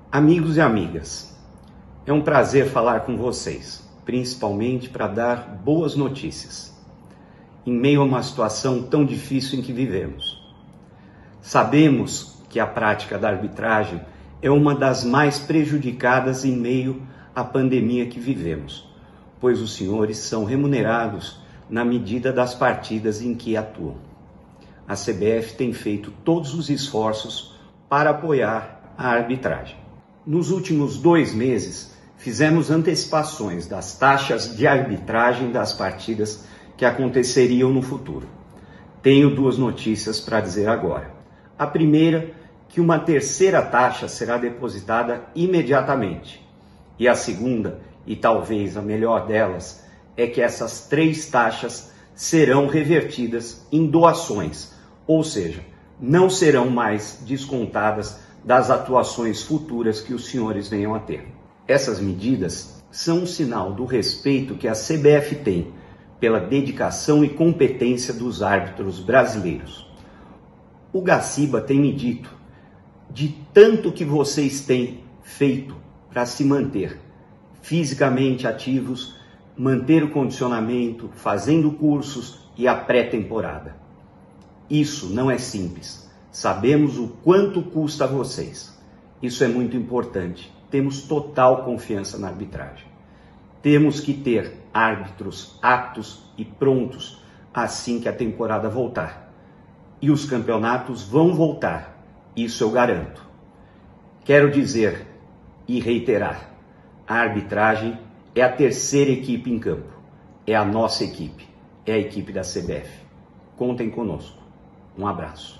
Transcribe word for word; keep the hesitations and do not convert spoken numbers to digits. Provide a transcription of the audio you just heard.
Amigos e amigas, é um prazer falar com vocês, principalmente para dar boas notícias, em meio a uma situação tão difícil em que vivemos. Sabemos que a prática da arbitragem é uma das mais prejudicadas em meio à pandemia que vivemos, pois os senhores são remunerados na medida das partidas em que atuam. A C B F tem feito todos os esforços para apoiar a arbitragem. Nos últimos dois meses, fizemos antecipações das taxas de arbitragem das partidas que aconteceriam no futuro. Tenho duas notícias para dizer agora. A primeira, que uma terceira taxa será depositada imediatamente. E a segunda, e talvez a melhor delas, é que essas três taxas serão revertidas em doações, ou seja, não serão mais descontadas das atuações futuras que os senhores venham a ter. Essas medidas são um sinal do respeito que a C B F tem pela dedicação e competência dos árbitros brasileiros. O Gaciba tem me dito de tanto que vocês têm feito para se manter fisicamente ativos, manter o condicionamento, fazendo cursos e a pré-temporada. Isso não é simples. Sabemos o quanto custa a vocês. Isso é muito importante. Temos total confiança na arbitragem. Temos que ter árbitros aptos e prontos assim que a temporada voltar. E os campeonatos vão voltar. Isso eu garanto. Quero dizer e reiterar, a arbitragem é a terceira equipe em campo. É a nossa equipe. É a equipe da C B F. Contem conosco. Um abraço.